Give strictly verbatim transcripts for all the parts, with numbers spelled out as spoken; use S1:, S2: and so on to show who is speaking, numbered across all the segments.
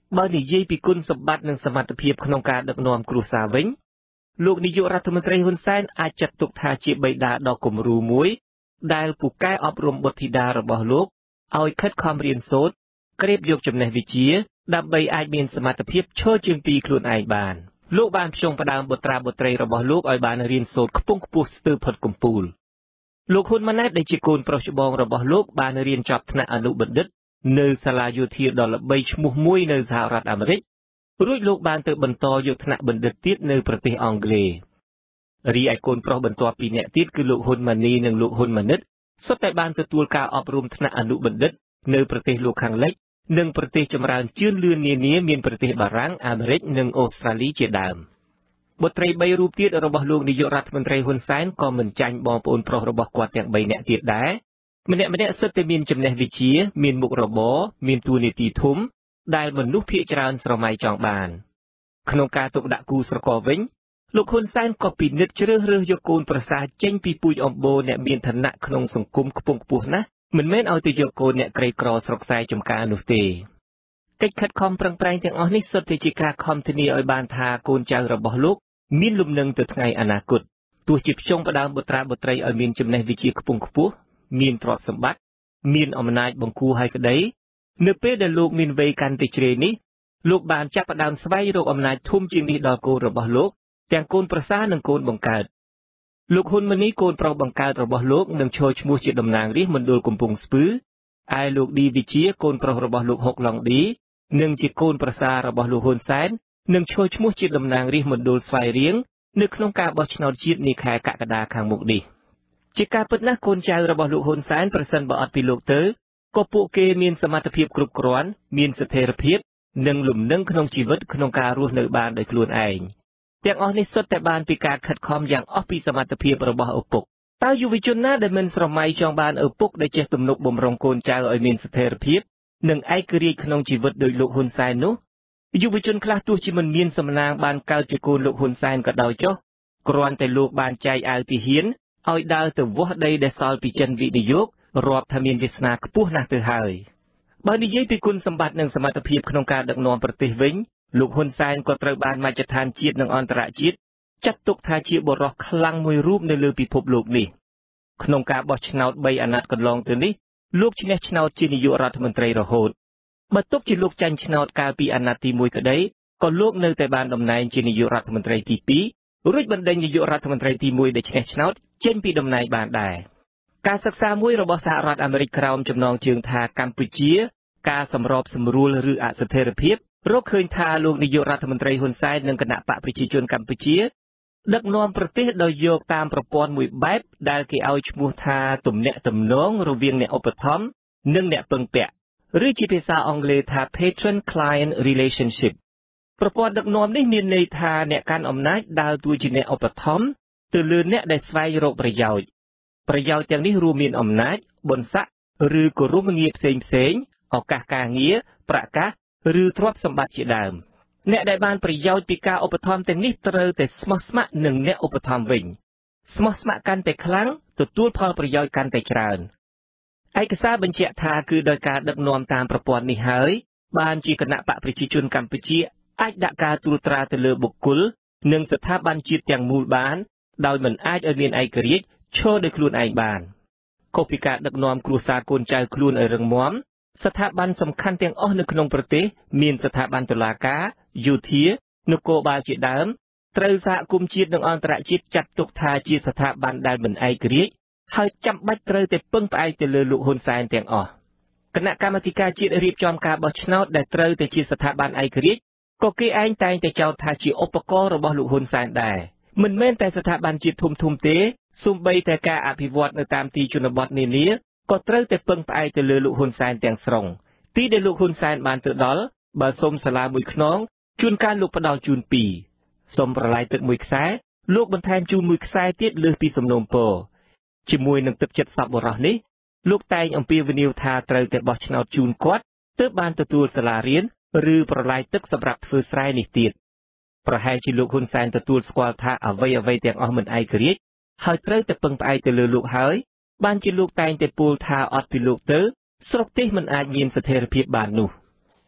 S1: បើនិយាយពីគុណសម្បត្តិនិងសមត្ថភាពក្នុងការដឹកនាំគ្រួសារវិញលោកនាយករដ្ឋមន្ត្រីហ៊ុនសែនអាចចាត់ទុកថាជាបិតាដ៏គំរូមួយដែលពូកែអប់រំបុត្រធីតារបស់លោកឲ្យខិតខំរៀនសូត្រក្រេបយកចំណេះវិជ្ជាដើម្បីអាចមានសមត្ថភាពឈរជើងពីខ្លួនឯងបានលោកបានផ្ចង់ផ្ដើមបុត្រាបុត្រីរបស់លោកឲ្យបានរៀនសូត្រខ្ពង់ខ្ពស់ស្ទើរផុតកំពូលលោកហ៊ុនម៉ាណែតដែលជាកូនប្រុសច្បងរបស់លោកបានរៀនចប់ថ្នាក់អនុបណ្ឌិតនៅសាលាយោធាដ៏ល្បីឈ្មោះមួយនៅសហរដ្ឋអាមេរិករួចលោកបានទៅបន្តយកថ្នាក់បណ្ឌិតទៀតនៅប្រទេសអង់គ្លេសរីឯកូនប្រុសបន្ទាប់ពីអ្នកទៀតគឺលោកហ៊ុនម៉ាណីនិងលោកហ៊ុនម៉ាណិតសុទ្ធតែបានទទួលការអប់រំថ្នាក់អនុបណ្ឌិតនៅប្រទេសលោកខាងលិចនិងប្រទេសចម្រើនជឿនលឿននានាមានប្រទេសបារាំងអាមេរិកនិងអូស្ត្រាលីជាដើមបុត្រីបីរូបទៀតរបស់លោកនាយករដ្ឋមន្ត្រីហ៊ុនសែនក៏មិនចាញ់បងប្អូនប្រុសរបស់គាត់ទាំងបីនាក់ទៀតដែរម្នាក់ម្នាក់សុទ្ធតែមានចំណេះវិជ្ជាមានមុខរបរមានតួនាទីធំដែលមនុស្សភាគច្រើនស្រមៃចង់បានក្នុងការទុកដាក់គូស្រករវិញលោកហ៊ុនសែនក៏ពិនិត្យជ្រើសរើសយកកូនប្រសារចេញពីពូជអម្បូរអ្នកមានឋានៈក្នុងសង្គមខ្ពង់ខ្ពស់ណាស់មិនមែនឲ្យទៅយកកូនអ្នកក្រីក្រស្រុកខ្សែចំការនោះទេកិច្ចខិតខំប្រឹងប្រែងទាំងអស់នេះសុទ្ធតែជាការខំធានាឲ្យបានថាកូនចៅរបស់លោកមានលំនឹងទៅថ្ងៃអនាគតទោះជាភ្ជង់ផ្ដើមបុត្រាបុត្រីឲ្យមានចំណេះវិជ្ជាខ្ពង់ខ្ពស់មានទ្រព្យសម្បត្តិមានអំណាចបង្គួរហើយក្តីនៅពេលដែលលោកមានវ័យកាន់តែជ្រេនេះលោកបានចាប់ផ្ដើមស្វែងរកអំណាចធំជាងនេះដល់កូនរបស់លោកទាំងកូនប្រសារនិងកូនបង្កើតលោកហ៊ុនម៉ាណីកូនប្រុសបង្កើតរបស់លោកនឹងឈរឈ្មោះជាតំណាងរាស្ត្រមណ្ឌលកំពង់ស្ពឺឯលោកឌីវិជាកូនប្រុសរបស់លោកហុកឡុងឌីនិងជាកូនប្រសាររបស់លោកហ៊ុនសែននឹងឈរឈ្មោះជាតំណាងរាស្ត្រមណ្ឌលស្វាយរៀងនៅក្នុងការបោះឆ្នោតជាតិនាខែកក្កដាខាងមុខនេះជាការពិតណាស់កូនចៅរបស់លោកហ៊ុនសែនប្រសិនបើអត់ពីលោកទៅក៏ពួកគេមានសមត្ថភាពគ្រប់គ្រាន់មានស្ថិរភាពនិងលំនឹងក្នុងជីវិតក្នុងការរស់នៅបានដោយខ្លួនឯងទាំងអស់នេះសុទ្ធតែបានពីការខិតខំយ៉ាងអស់ពីសមត្ថភាពរបស់ឪពុកតើយុវជនណាដែលមិនស្រមៃចង់បានឪពុកដែលចេះទំនុកបំរុងកូនចៅឲ្យមានស្ថិរភាពនិងឯករាជ្យក្នុងជីវិតដោយលោកហ៊ុនសែននោះយុវជនខ្លះទោះជាមិនមានសំណាងបានកើតជាកូនលោកហ៊ុនសែនក៏ដោយចុះគ្រាន់តែលោកបានចែកអាវទាហានឲ្យដើរទៅវាស់ដីដែលសល់ពីចិនវិនិយោគរាប់ថាមានវាសនាខ្ពស់ណាស់ទៅហើយបើនិយាយពីគុណសម្បត្តិនិងសមត្ថភាពក្នុងការដឹកនាំប្រទេសវិញលោកហ៊ុនសែនក៏ត្រូវបានមជ្ឈដ្ឋានជាតិនិងអន្តរជាតិចាត់ទុកថាជាបុរសខ្លាំងមួយរូបនៅលើពិភពលោកនេះក្នុងការបោះឆ្នោតបីអាណត្តិកន្លងទៅនេះលោកឈ្នះឆ្នោតជានាយករដ្ឋមន្ត្រីរហូតបើទុកជាលោកចាញ់ឆ្នោតកាលពីអាណត្តិទីមួយក្តីក៏លោកនៅតែបានតំណែងជានាយករដ្ឋមន្ត្រីទីពីររួចបណ្ដេញនាយករដ្ឋមន្ត្រីទីមួយដែលឈ្នះឆ្នោតចេញពីតំណែងបានដែរការសិក្សាមួយរបស់សហរដ្ឋអាមេរិកក្រោមចំណងជើងថាកម្ពុជាការសម្របសម្រួលឬអស្ថិរភាពរកឃើញថាលោកនាយករដ្ឋមន្ត្រីហ៊ុនសែននិងគណៈបកប្រជាជនកម្ពុជាដឹកនាំប្រទេសដោយយកតាមប្រព័ន្ធមួយបែបដែលគេឲ្យឈ្មោះថាទំនាក់ទំនងរវាងអ្នកឧបត្ថម្ភនិងអ្នកពឹងពាក់ឬជាភាសាអង់គ្លេសថា patron client relationship ប្រព័ន្ធដឹកនាំនេះមានន័យថាអ្នកកាន់អំណាចដើរតួជាអ្នកឧបត្ថម្ភទៅលើអ្នកដែលស្វែងរកប្រយោជន៍ប្រយោជន៍ទាំងនេះរួមមានអំណាចបុណ្យស័ក្តិឬក៏រមងារផ្សេងផ្សេងឱកាសការងារប្រកាសឬទ្រព្យសម្បត្តិជាដើមអ្នកដែលបានប្រយោជន៍ពីការឧបត្ថម្ភទាំងនេះត្រូវតែស្មោះស្ម័គ្រនឹងអ្នកឧបត្ថម្ភវិញស្មោះស្ម័គ្រកាន់តែខ្លាំងទទួលផលប្រយោជន៍កាន់តែច្រើនឯកសារបញ្ជាក់ថាគឺដោយការដឹកនាំតាមប្រព័ន្ធនេះហើយបានជាគណៈបកប្រជាជនកម្ពុជាអាចដាក់ការត្រួតត្រាទៅលើបុគ្គលនិងស្ថាប័នជាតិទាំងមូលបានដោយមិនអាចឲ្យមានឯករាជ្យឈរដោយខ្លួនឯងបានខុសពីការដឹកនាំគ្រួសារកូនចៅខ្លួនឲ្យរឹងមាំស្ថាប័នសំខាន់ទាំងអស់នៅក្នុងប្រទេសមានស្ថាប័នតុលាការយោធានគរបាលជាដើមត្រូវសហគមន៍ជាតិនិងអន្តរជាតិចាត់ទុកថាជាស្ថាប័នដែលមិនឯករាជ្យហើយចាំបាច់ត្រូវតែពឹងផ្អែកទៅលើលោកហ៊ុនសែនទាំងអស់គណៈកម្មាធិការជាតិរៀបចំការបោះឆ្នោតដែលត្រូវតែជាស្ថាប័នឯករាជ្យក៏គេឯងតែងតែចោទថាជាឧបករណ៍របស់លោកហ៊ុនសែនដែរមិនមែនតែស្ថាប័នជាតិធំធំទេសូម្បីតែការអភិវឌ្ឍនៅតាមទីជនបទនានាក៏ត្រូវតែពឹងផ្អែកទៅលើលោកហ៊ុនសែនទាំងស្រុងទីដែលលោកហ៊ុនសែនបានទៅដល់បើសុំសាលាមួយខ្នងជួនកាលលោកផ្ដល់ជូនពីរសុំប្រឡាយទឹកមួយខ្សែលោកបន្ថែមជូនមួយខ្សែទៀតលើសពីសំណូមពរជាមួយនឹងទឹកចិត្តសប្បុរសនេះលោកតែងអំពាវនាវថាត្រូវតែបោះឆ្នោតជូនគាត់ទើបបានទទួលសាលារៀនឬប្រឡាយទឹកសម្រាប់ធ្វើស្រែនេះទៀតប្រហែលជាលោកហ៊ុនសែនទទួលស្គាល់ថាអ្វីអ្វីទាំងអស់មិនឯករាជ្យហើយត្រូវតែពឹងផ្អែកទៅលើលោកហើយបានជាលោកតែងតែពោលថាអត់ពីលោកទៅស្រុកទេសមិនអាចមានស្ថិរភាពបាននោះ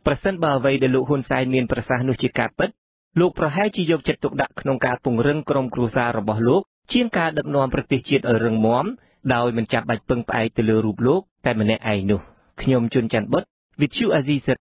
S1: ប្រសិនបើអ្វីដែលលោកហ៊ុនសែនមានប្រសាសន៍នោះជាការពិតលោកប្រហែលជាយកចិត្តទុកដាក់ក្នុងការពង្រឹងក្រុមគ្រួសាររបស់លោកជាងការដឹកនាំប្រទេសជាតិឲ្យរឹងមាំដោយមិនចាំបាច់ពឹងផ្អែកទៅលើរូបលោកតែម្នាក់ឯងនោះខ្ញុំជួនច័ន្ទបុត្រ With you Aziz